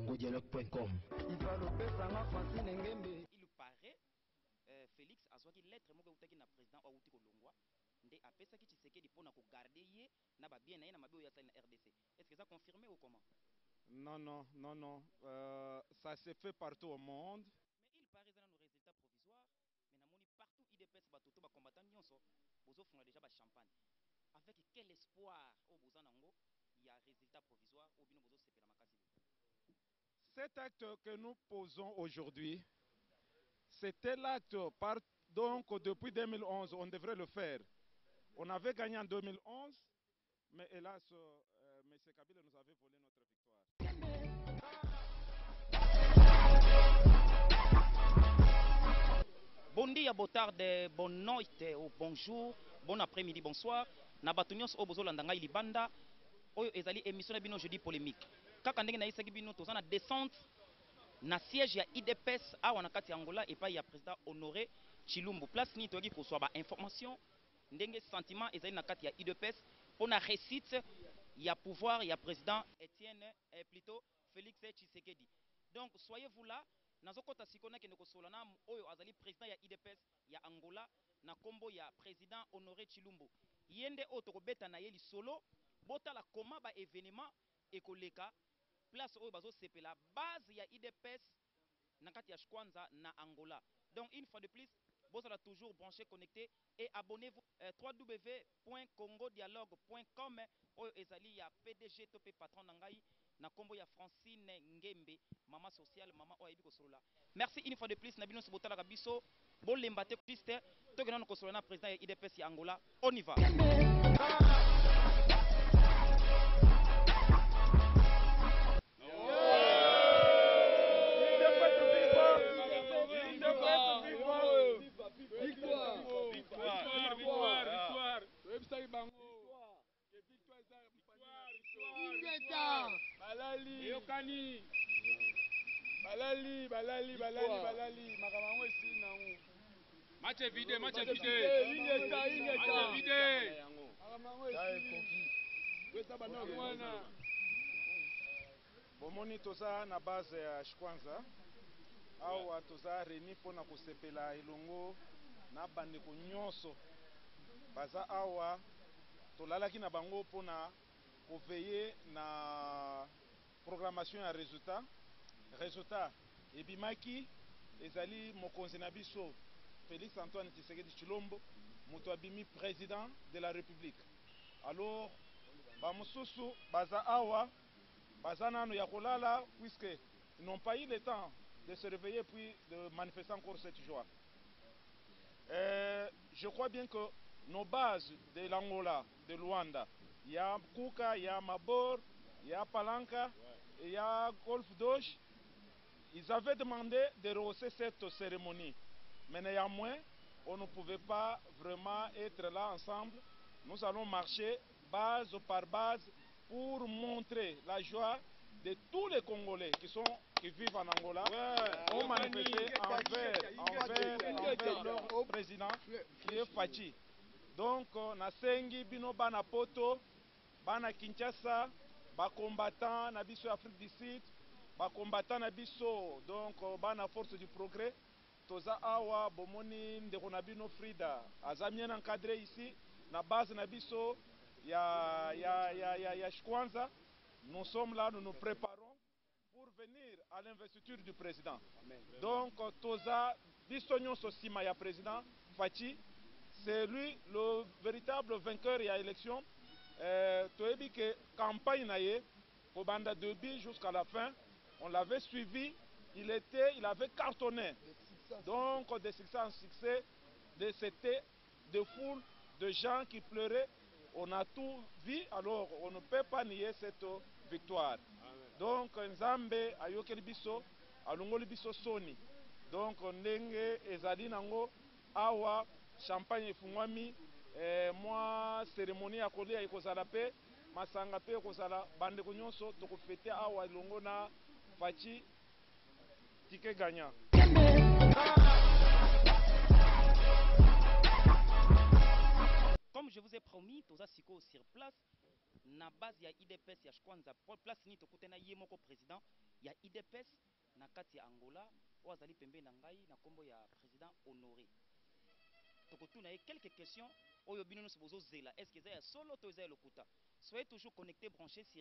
congodialogue.com. Il paraît Félix a sorti lettre moko utaki na président wa uti kolongwa nde apesa ki Tshisekedi pona ko garder ye na ba bien na mabe ya na RDC. Est-ce que ça confirmé ou comment? Non. Ça se fait partout au monde. Mais il paraît dans nos résultats provisoires, mais namoni partout IDPS batoto ba combattant nyonso bozo funa déjà ba champagne. Avec quel espoir au bozanango il y a résultat provisoire ou bino bozo sepela makasi. Cet acte que nous posons aujourd'hui, c'était l'acte donc depuis 2011, on devrait le faire. On avait gagné en 2011, mais hélas, M. Kabila nous avait volé notre victoire. Bon dia, bon tarde, bonne nuit, ou bonjour, bon après-midi, bonsoir. Nabatunios Obozolanda ngai libanda, oyo ezali émission na bino jeudi polémique. Kaka ndenge na isaki bino toza na descente na siège ya IDPS awa na kati ya Angola et pas ya président Honoré Chilumbu. Place ni toki ko soba information ndenge sentiment ezali na kati ya IDPS pour na réussite ya pouvoir ya président Etienne plutôt Félix Tshisekedi. Donc soyez-vous là. Nazokota sikona kende kosolana oyo azali président ya IDPS ya Angola na kombo ya président Honoré Chilumbu. Yende otokobeta na yeli solo bota la koma ba événement ekoleka place oyo bazo sepela base ya IDPS na kati ya Shkwanza na Angola. Donc une fois de plus, vous allez toujours branché, connecté et abonnez-vous www.congodialogue.com oyo ezali ya PDG topé patron nangai na kombo ya Francine Ngembe, maman sociale, maman oyebi ko solola. Merci une fois de plus na bino se botala biso bolemba te piste to ke na ko solola na président ya IDPS ya Angola. On y va. Balali, makamango esi na ngo. Match vide. Makamango esi. Bomoni toza na base ya Shkwanza. Awa toza reni pona kosepela elongo na bandeko nyonso. Baza awa tolalaki na bango pona koveye na programmation ya résultat ebimaki ezali mokonzi na biso Félix Antoine Tshisekedi Tshilombo moto abimi président de la République. Alors bamosusu baza awa baza nano ya kolala puisque ils n'ont pas eu le temps de se réveiller puis de manifester encore cette joie. Je crois bien que nos bases de l'Angola, de Luanda, il y a Kuka, il y a Mabor, il y a Palanca, il y a Golf d'Oche. Ils avaient demandé de rehausser cette cérémonie. Mais néanmoins, on ne pouvait pas vraiment être là ensemble. Nous allons marcher base par base pour montrer la joie de tous les Congolais qui vivent en Angola. On manifestait envers leur président qui est Fachi. Donc, Nasengi, Bino, Bana Poto, Bana Kinshasa, ba combattant na biso Afrique du Sud, ba combattant na biso donc bana force du progrès, toza awa bomoni ndeko na bino Frida azamien encadré ici na base na biso ya Shkwanza. Nous sommes là, nous nous préparons pour venir à l'investiture du président. Amen. Donc toza biso nyonso sima ya président Fachi, c'est lui le véritable vainqueur ya élection. Toyebi que campagne naye au banda début jusqu'à la fin, on l'avait suivi, il avait cartonné. Donc de succès en succès, c'était des foules de gens qui pleuraient. On a tout vu, alors on ne peut pas nier cette victoire. Donc Nzambe ayokeli biso, alongoli biso soni. Donc ndenge ezali nango awa champagne efungwami. Moi cérémonie ya kolia ekozala pe masanga pe ekozala bandeko nyonso tokofete awa elongo na Fachi ticket gagnant. Comme je vous ai promis, Toza Siko sur place, na base ya IDPS ya kwanza place ni tokutena ye moko président ya IDPS na kati ya Angola o azali pembe na ngai na kombo ya président Honoré. Tokotuna ye quelques questions oyo bino no bozo zela est-ce que ça ya solo to za lokuta. Soyez toujours connectés branchés sur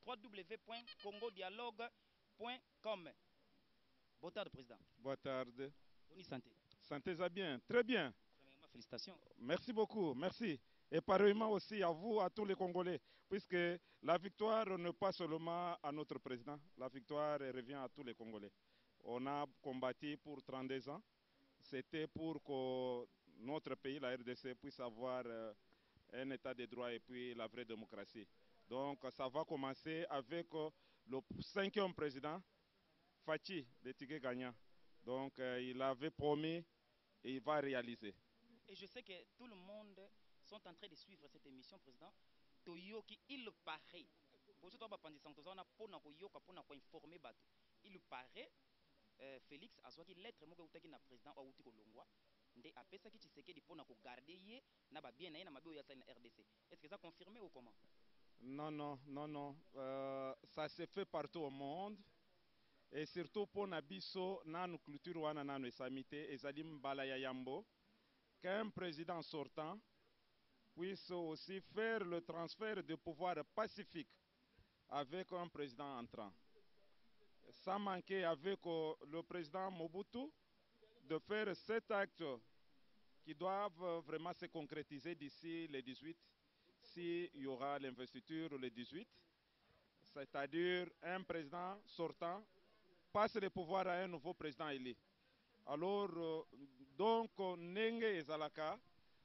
www.congodialogue.com. Bonne tarde président. Bonne tarde. Bonne santé. Santé ça bien, très bien. Félicitations. Merci beaucoup, merci. Et pareillement aussi à vous, à tous les Congolais, puisque la victoire n'est pas seulement à notre président, la victoire revient à tous les Congolais. On a combattu pour 32 ans, c'était pour que notre pays, la RDC, puisse avoir un état de droit et puis la vraie démocratie. Donc ça va commencer avec le 5e président, Fachi, de Tigé Gagnant. Donc il avait promis et il va réaliser. Et je sais que tout le monde sont en train de suivre cette émission, président. Toyoki, il paraît. Il paraît, Félix a soit lettre moka utaki na président wa uti kolongwa nde apesa ki Tshisekedi pona ko garder ye na ba bien na mabe ya na RDC. Est-ce que ça confirmé ou comment? Non, non, non, non. Ça se fait partout au monde. Et surtout pour Nabiso, nanu culture wana nanu esamite ezalim balaya yambo. Qu'un président sortant puisse aussi faire le transfert de pouvoir pacifique avec un président entrant. Sans manquer avec le président Mobutu de faire 7 actes qui doivent vraiment se concrétiser d'ici le 18, s'il y aura l'investiture le 18, c'est-à-dire un président sortant passe le pouvoir à un nouveau président élu. Alors, donc, Nenge et Zalaka,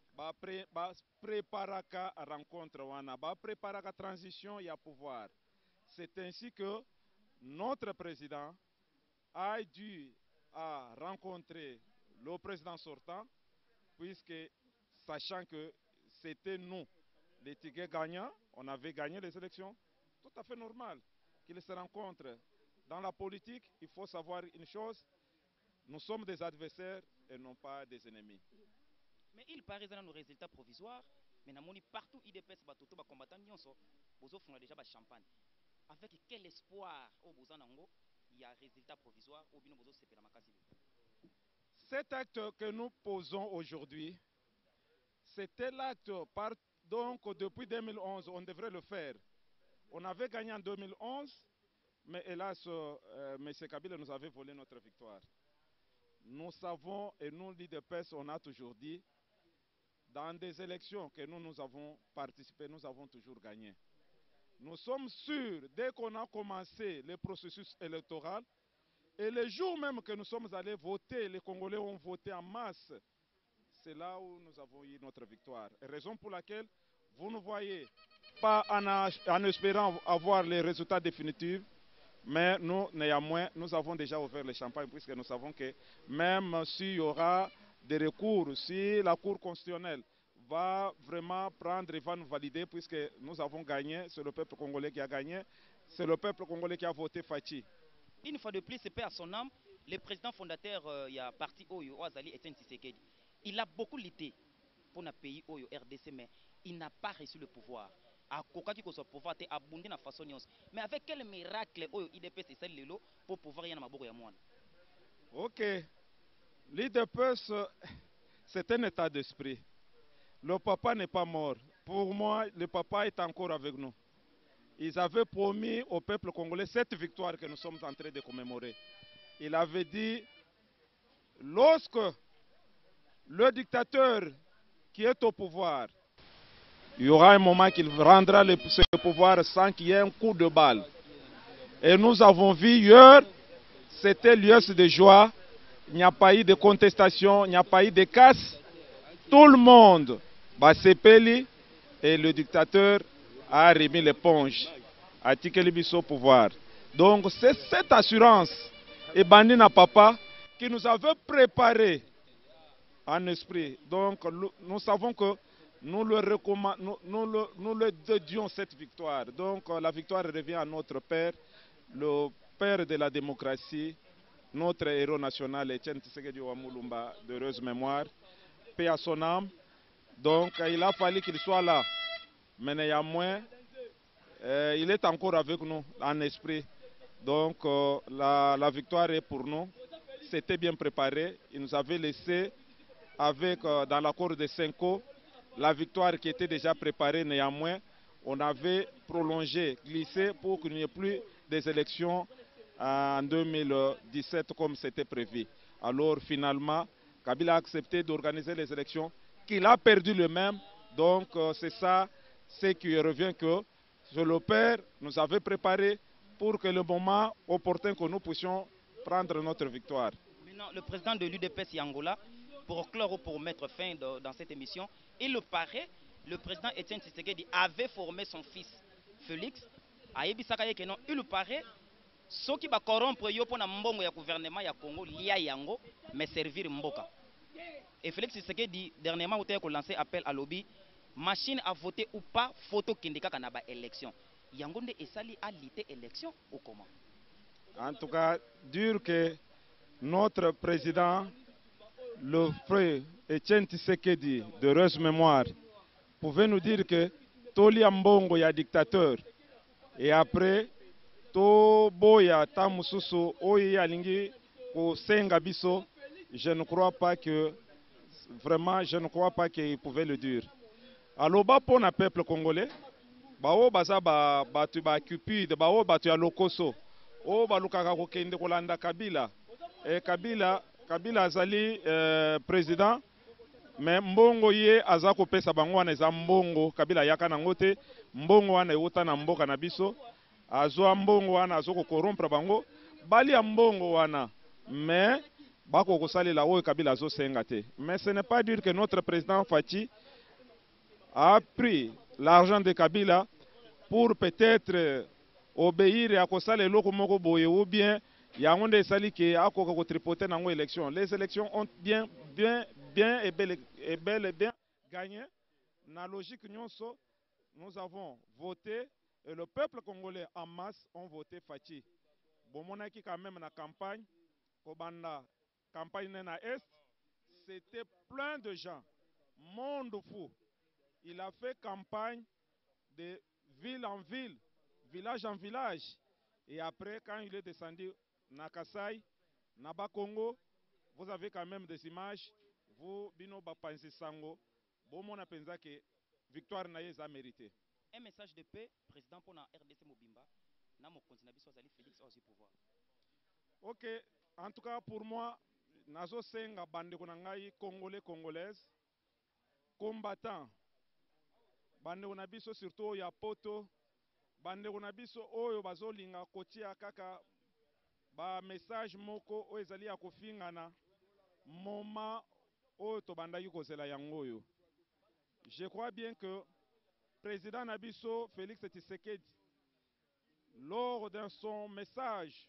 préparaka rencontre wana, préparaka transition et à pouvoir. C'est ainsi que notre président a dû rencontrer le président sortant, puisque sachant que c'était nous, les Tigres gagnants, on avait gagné les élections, tout à fait normal qu'ils se rencontrent. Dans la politique, il faut savoir une chose, nous sommes des adversaires et non pas des ennemis. Mais il paraît dans nos résultats provisoires, mais namoni partout IDPS batoto ba combattant nyonso, bozo font déjà ba champagne. Avec quel espoir au bozanango, il y a résultat provisoire au bino bozo sepela makasi. Cet acte que nous posons aujourd'hui, c'était l'acte donc depuis 2011, on devrait le faire. On avait gagné en 2011, mais hélas, M. Kabila nous avait volé notre victoire. Nous savons, et nous, l'IDPS, on a toujours dit, dans des élections que nous avons participé, nous avons toujours gagné. Nous sommes sûrs, dès qu'on a commencé le processus électoral, et le jour même que nous sommes allés voter, les Congolais ont voté en masse. C'est là où nous avons eu notre victoire. Raison pour laquelle vous ne voyez pas en espérant avoir les résultats définitifs, mais nous, néanmoins, nous avons déjà ouvert le champagne puisque nous savons que même s'il y aura des recours, si la Cour constitutionnelle va vraiment prendre et va nous valider puisque nous avons gagné, c'est le peuple congolais qui a gagné, c'est le peuple congolais qui a voté Fachi. Une fois de plus, c'est paix à son âme, le président fondateur il y a parti Oyo Azali Etienne Tshisekedi. Il a beaucoup lutté pour notre pays Oyo RDC, mais il n'a pas reçu le pouvoir. Pouvoir abondé na façon mais avec quel miracle Oyo IDPS et celle lelo pour pouvoir y en avoir un Ok, l'IDPS c'est un état d'esprit. Le papa n'est pas mort. Pour moi, le papa est encore avec nous. Ils avaient promis au peuple congolais cette victoire que nous sommes en train de commémorer. Il avait dit, lorsque le dictateur qui est au pouvoir, il y aura un moment qu'il rendra ce pouvoir sans qu'il y ait un coup de balle. Et nous avons vu hier, c'était lieu de joie, il n'y a pas eu de contestation, il n'y a pas eu de casse. Tout le monde va s'épeler et le dictateur a remis l'éponge à Tikelibiso au pouvoir. Donc c'est cette assurance et Bandina Papa qui nous avait préparé en esprit. Donc nous savons que nous le dédions cette victoire. Donc la victoire revient à notre père, le père de la démocratie, notre héros national, Etienne Tshisekedi Wamulumba, d'heureuse mémoire, paix à son âme. Donc il a fallu qu'il soit là. Mais néanmoins, il est encore avec nous en esprit. Donc la victoire est pour nous. C'était bien préparé. Il nous avait laissé avec, dans l'accord de Cinco, la victoire qui était déjà préparée. Néanmoins, on avait prolongé, glissé pour qu'il n'y ait plus des élections en 2017 comme c'était prévu. Alors finalement, Kabila a accepté d'organiser les élections, qu'il a perdu le même. Donc c'est ça, ce qui revient que le père nous avait préparé pour que le moment opportun que nous puissions prendre notre victoire. Maintenant, le président de l'UDPS Yangola, pour clore ou pour mettre fin dans cette émission, il paraît, le président Etienne Tshisekedi avait formé son fils Félix. Il paraît, ceux qui va corrompre yo pour mbongo ya gouvernement ya Congo lia yango mais servir mboka. Et Félix Tshisekedi dernièrement a lancé appel à lobby machine à voter ou pas photo kindika kanaba élection. Yango nde esali a lité élection ou comment? En tout cas, dire que notre président, le frère Etienne Tshisekedi de heureuse mémoire, pouvait nous dire que Toli Mbongo ya dictateur et après to boya tamususu oyi alingi ko senga biso, je ne crois pas que vraiment je ne crois pas qu'il pouvait le dire. Alors ba pour le peuple congolais, ba o baza ba batu ba cupide, ba o batu ya lokoso, o ba lukaka ko kende kolanda Kabila. Et Kabila azali président, mais mbongo ye aza ko pesa bango wana eza mbongo Kabila yaka nango te, mbongo wana euta na mboka na biso. Azwa mbongo wana azoko corrompre bango bali ya mbongo wana mais bako kosalela oyo Kabila azo senga te. Mais ce n'est pas dire que notre président Fachi a pris l'argent de Kabila pour peut-être obéir à kosala eloko moko boye ou bien yango nde esali ke akoka ko tripoter nango élection. Les élections ont bien et bel et bien gagné. Na logique nyonso, nous avons voté. Et le peuple congolais en masse ont voté Fachi. Bomonaki quand même na campagne, Kobanda, campagne na Est, c'était plein de gens. Monde fou. Il a fait campagne de ville en ville, village en village. Et après, quand il est descendu na Kasai, na Bakongo, vous avez quand même des images. Vous, Bino Bapansi Sango, Bomona Penzake, victoire naïs a mérité. Un message de paix, président pour la RDC Mobimba, na mo continue Félix aussi pouvoir. Ok, en tout cas pour moi, nazo senga bande konangai congolais congolaises, combattants, bande konabiso surtout ya poto, bande konabiso oyo bazolinga kotia kaka ba message moko o ezali ya kofingana moment oyo to bandaki kozela yango yo. Je crois bien que président Nabiso Félix Tshisekedi, lors de son message,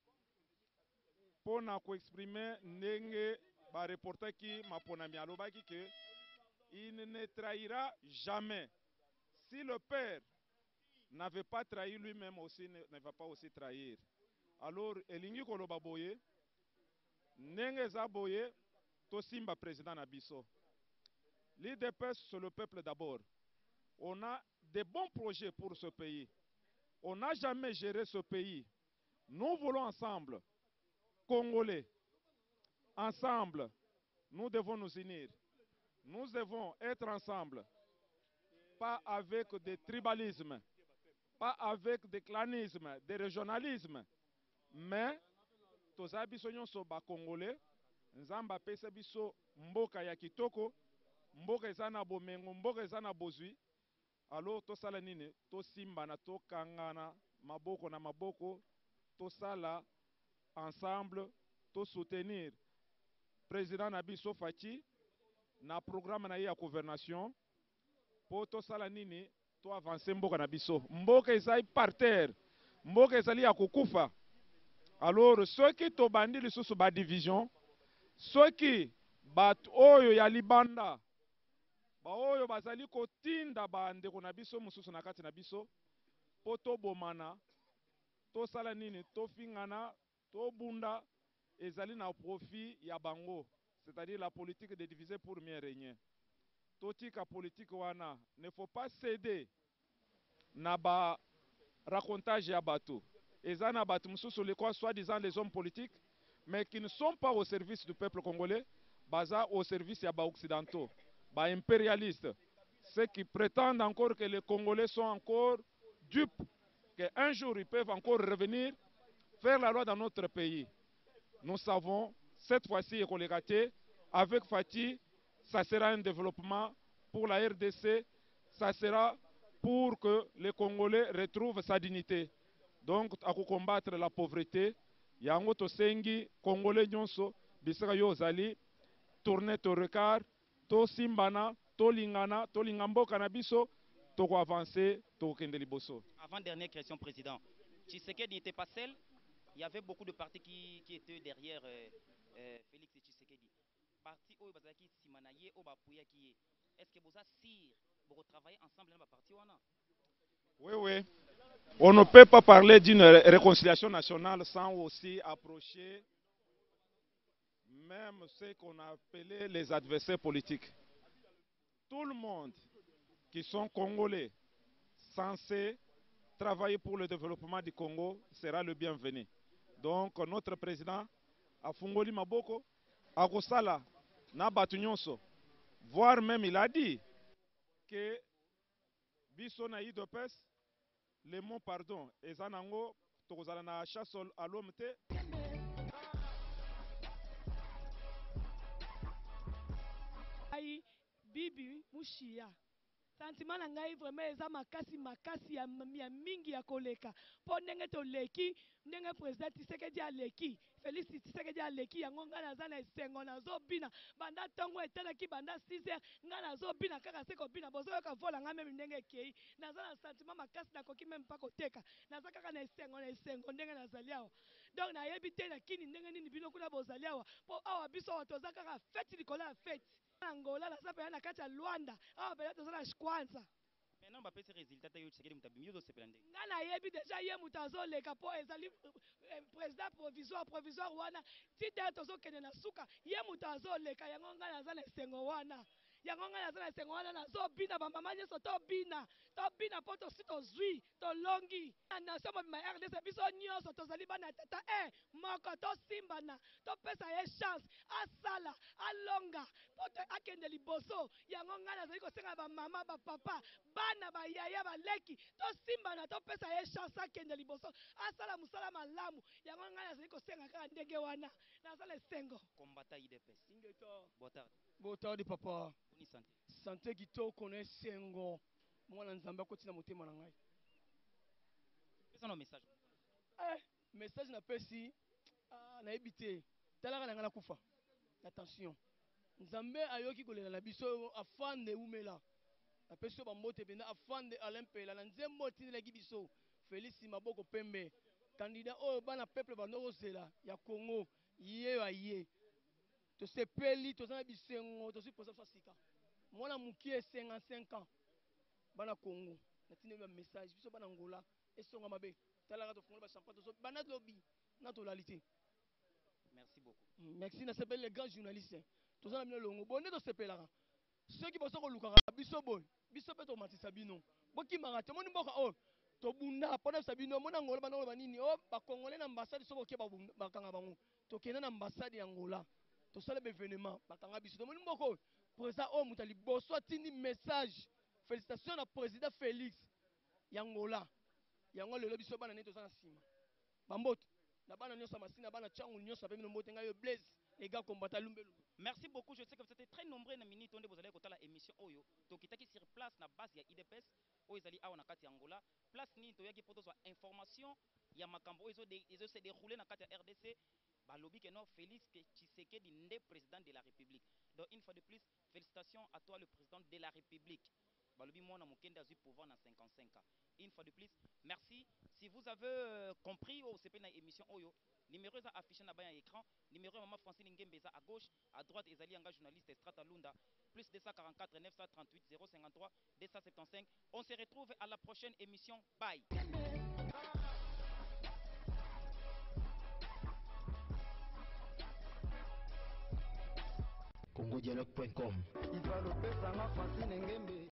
pour exprimer Nenge, ba reporter qui m'a alobaki que il ne trahira jamais. Si le père n'avait pas trahi, lui-même aussi ne va pas aussi trahir. Alors, elingi koloba boye, Nenge za boye, to simba président Nabiso. L'IDPS, c'est le peuple d'abord. On a des bons projets pour ce pays. On n'a jamais géré ce pays. Nous voulons ensemble, Congolais, ensemble, nous devons nous unir. Nous devons être ensemble, pas avec des tribalismes, pas avec des clanismes, des régionalismes, mais toza biso nyonso ba Congolais, nzamba pesa biso mboka ya kitoko, mboka ezana bomengo, mboka ezana bozui. Alors to sala nini to simba na to kangana maboko na maboko to sala ensemble to soutenir président Nabiso Fachi na programme na ya gouvernation po to sala nini to avancer mboka na biso mboka ezali par terre mboka ezali ya kokufa. Alors ceux qui to bandi lisusu ba division ceux qui bat oyo ya libanda oyo bazali kotinda bandeko na biso mususu na kati na biso po tobomana tosala nini tofingana tobunda ezali na profit ya bango, c'est-à-dire la politique de diviser pour mieux régner. Totika politique wana ne faut pas céder na ba racontage ya bateau. Ezana bateau mususu le quoi soi-disant les hommes politiques, mais qui ne sont pas au service du peuple congolais, baza au service ya ba occidentaux, ba impérialistes, ceux qui prétendent encore que les Congolais sont encore dupes, qu'un jour ils peuvent encore revenir faire la loi dans notre pays. Nous savons, cette fois-ci, avec Fatih, ça sera un développement pour la RDC, ça sera pour que les Congolais retrouvent sa dignité. Donc, à combattre la pauvreté, yango tosengi Congolais nyonso bisaka yo zali tourner to regard, to simbana, to lingana, to lingamboka na biso, to avancer, to kende liboso. Avant dernière question, président. Tshisekedi n'était pas seul. Il y avait beaucoup de partis qui étaient derrière Félix Tshisekedi. Parti où bazaki simanaye au bapuya qui est-ce que vous assire pour travailler ensemble dans la partie wana? Oui, oui. On ne peut pas parler d'une réconciliation nationale sans aussi approcher même ce qu'on a appelé les adversaires politiques. Tout le monde qui sont congolais censés travailler pour le développement du Congo sera le bienvenu. Donc notre président a fungoli maboko akosala na batu nyonso, voire même il a dit que biso na idopes le mot pardon ezanango tokozala na chasse à l'homme te. Bibi Mushia. Sentiment na ngai vraiment eza makasi ya mingi ya koleka. Po ndenge to leki, ndenge président Tshisekedi aleki, Félix Tshisekedi aleki yango nga naza na esengo nazo bina. Banda tongo etelaki banda 6h nga nazo bina kaka seko bina bozo yoka vola nga même ndenge kei. Naza na sentiment makasi na koki même pas koteka. Naza kaka na esengo ndenge nazali awa. Donc na yebi te na kini ndenge nini bino kuna bozali awa. Po awa biso toza kaka fête likolo ya fête. Angola na sape na kati ya Luanda awa bela tozala kwanza maintenant ba pesi résultat yo Tshisekedi mutabimi yo sepelande nga na yebi déjà ye mutazo leka po ezali président provisoire wana tite tozo kende na suka ye mutazo leka yango nga naza na esengo wana yango nga naza na esengo wana nazo bina ba mama nyeso to bina po to si to zwi to longi na somo ma RDC biso nyonso tozali bana tata moko to simbana to pesa ye chance asala alonga po to akende liboso yango nga nazali kosenga ba mama ba papa bana ba yaya ba leki to simbana to pesa ye chance akende liboso asala musala malamu yango nga nazali kosenga kaka ndenge wana nazala esengo combattant IDPS Ingeto botard botard papa ni santé santé kitoko na esengo mwana nzambe akotina motema na ngai pesa no message message na pesi na ebité talaka na ngala kufa attention nzambe ayoki kolela na biso afande umela na pesi ba mbote benda afande alempela na nzembo tinelaki biso Félix Maboko Pembe candidat oyo bana peuple bandoko zela ya Congo ye to sepeli to zana bisengo to siposa fasika mwana mukie 55 ans bana Congo na tineli ba message biso bana Angola esonga mabe talaka to fongola ba champagne to bana lobby na to lalite. Merci beaucoup. Merci na sepeli les grands journalistes to zana bino longo bonne to sepelaka ceux qui boso ko lukaka biso boy biso pe to matisa bino boki marate moni mboka o to bunda pona sabino mona Angola bana ba nini o ba congolais na ambassade so boke ba kanga bango to kena na ambassade ya Angola to sala be événement ba kanga biso to moni mboko président o mutali boso atindi message félicitations na président Félix Yangola yango lelo biso bana neto sana sima bambote na bana nyosa masina bana changu nyosa pe mino mbote ngayo blaze les gars combattant lumbelu. Merci beaucoup, je sais que vous êtes très nombreux na minute onde vous allez écouter la émission Oyo. Donc kitaki sur place na base ya IDPS Oyo zali awa na kati ya Angola. Place ni to yaki poto so information ya makambo Oyo ils se dérouler na kati ya RDC. Balobi que non Félix Tshisekedi ndé président de la République. Donc une fois de plus, félicitations à toi le président de la République. Balobi mwana mukende azu pouvoir na 55 ans. Une fois de plus, merci. Si vous avez compris au CP na émission Oyo, numéro est affiché na bas à l'écran. Numéro maman Francine Ngembeza à gauche, à droite Ezali Anga journaliste Strata Lunda plus 244 938 053 275. On se retrouve à la prochaine émission. Bye. congodialogue.com